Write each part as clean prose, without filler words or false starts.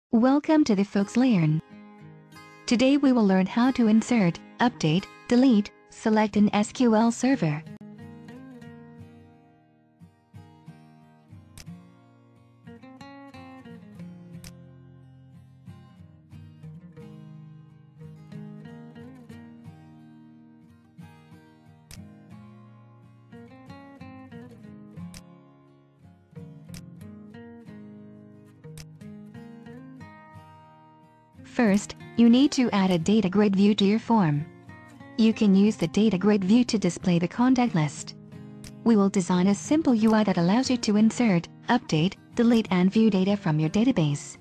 Welcome to the FoxLearn. Today we will learn how to insert, update, delete, select an SQL server. First, you need to add a data grid view to your form. You can use the data grid view to display the contact list. We will design a simple UI that allows you to insert, update, delete and view data from your database.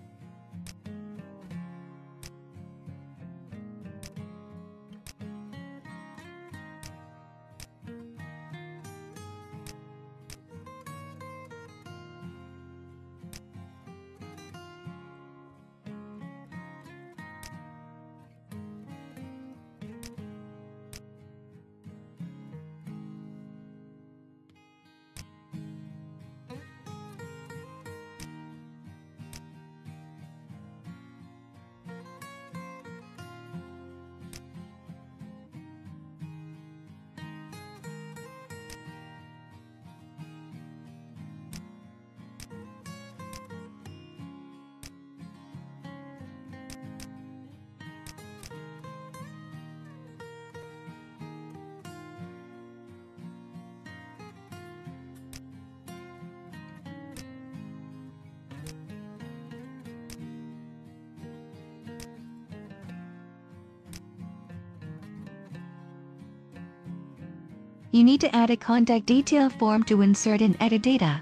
You need to add a contact detail form to insert and edit data.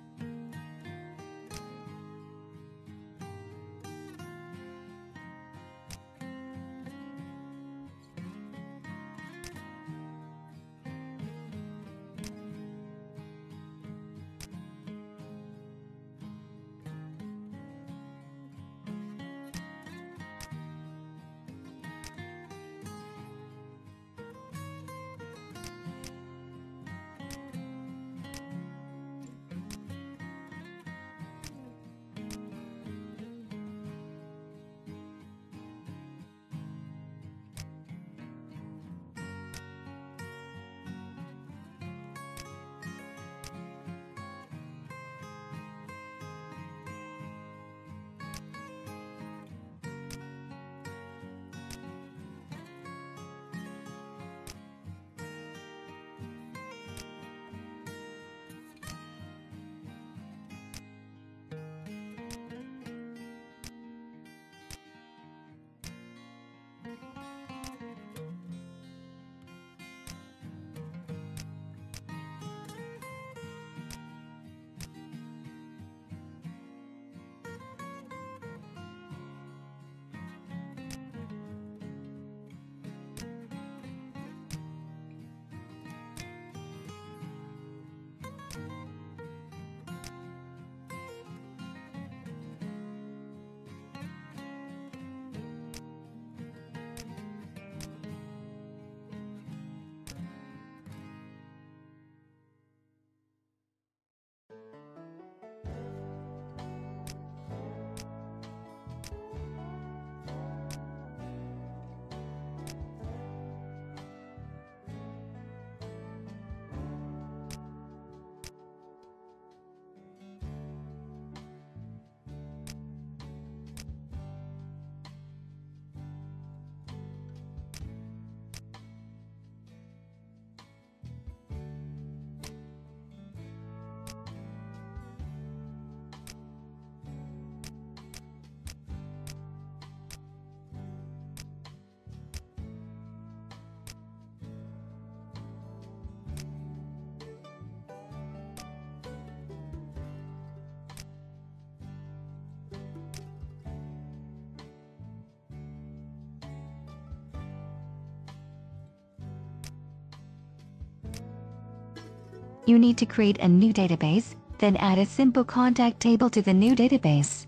You need to create a new database, then add a simple contact table to the new database.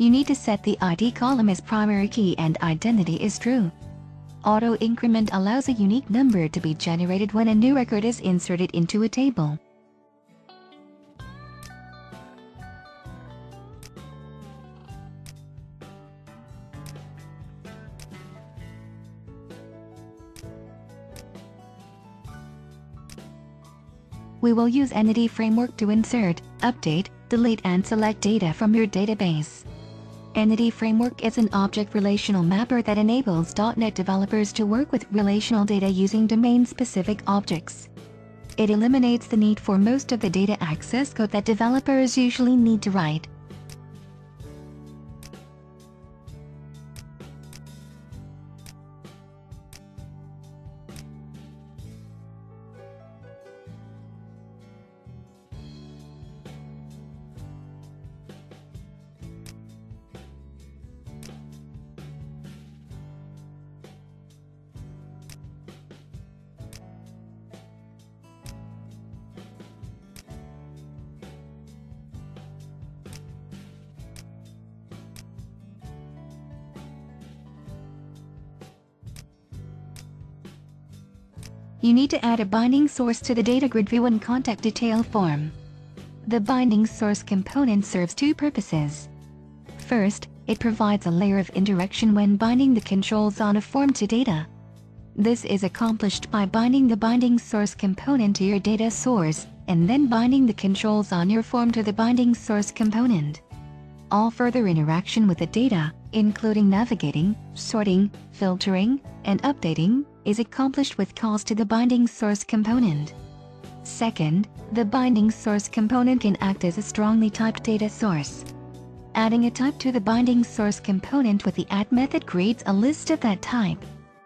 You need to set the ID column as primary key and identity is true. Auto increment allows a unique number to be generated when a new record is inserted into a table. We will use Entity Framework to insert, update, delete and select data from your database. Entity Framework is an object relational mapper that enables .NET developers to work with relational data using domain-specific objects. It eliminates the need for most of the data access code that developers usually need to write. You need to add a binding source to the data grid view and contact detail form. The binding source component serves two purposes. First, it provides a layer of indirection when binding the controls on a form to data. This is accomplished by binding the binding source component to your data source, and then binding the controls on your form to the binding source component. All further interaction with the data, including navigating, sorting, filtering, and updating, is accomplished with calls to the binding source component. Second, the binding source component can act as a strongly typed data source. Adding a type to the binding source component with the add method creates a list of that type.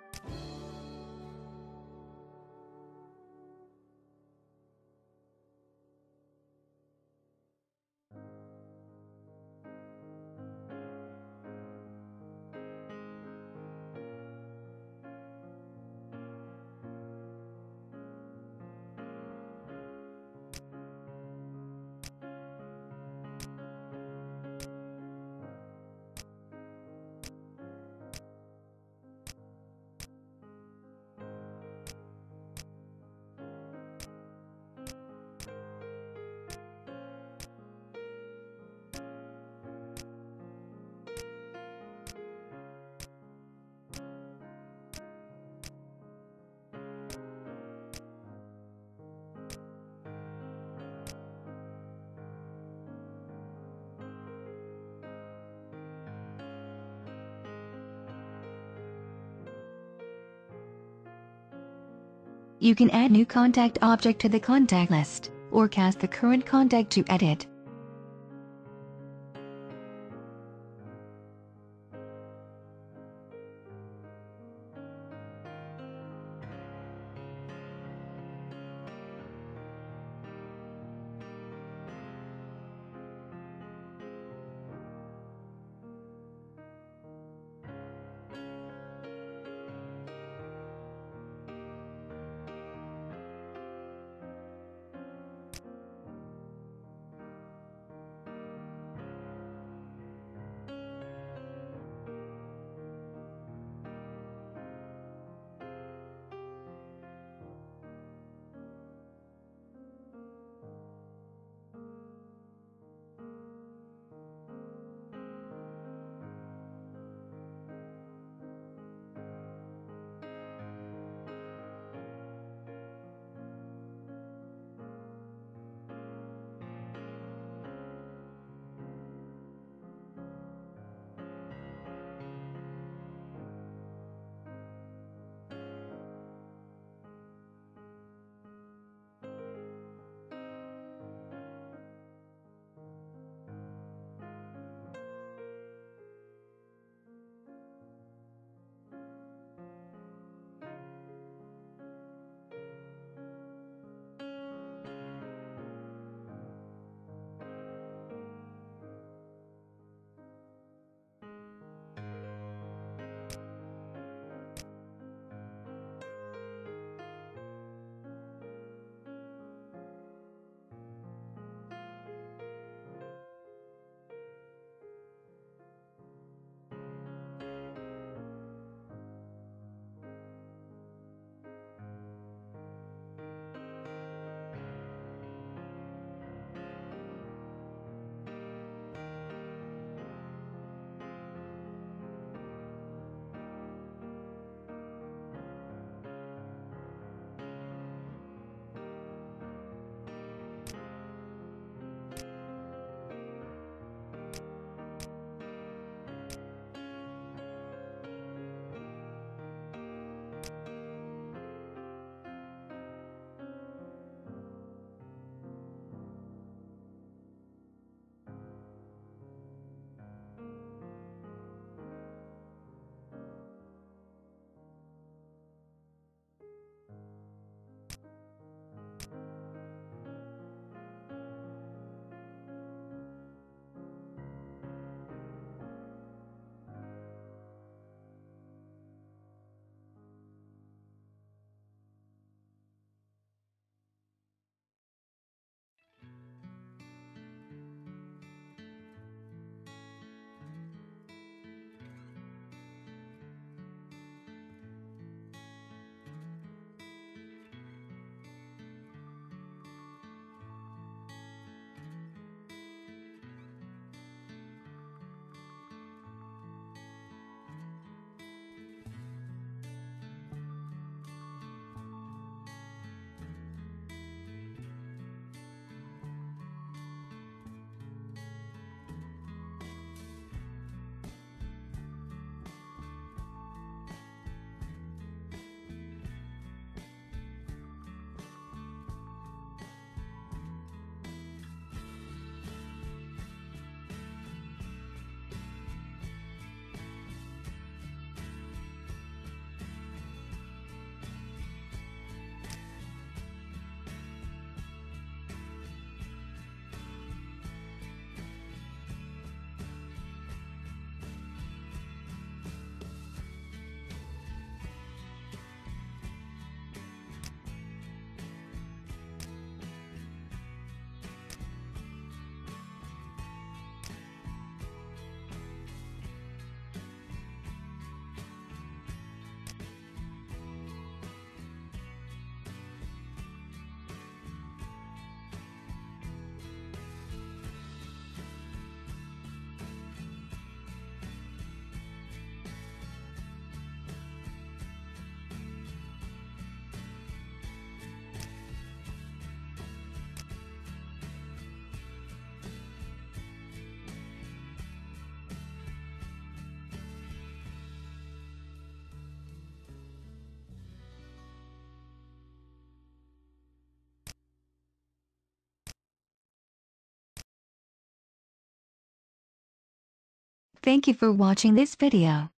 You can add new contact object to the contact list, or cast the current contact to edit. Thank you for watching this video.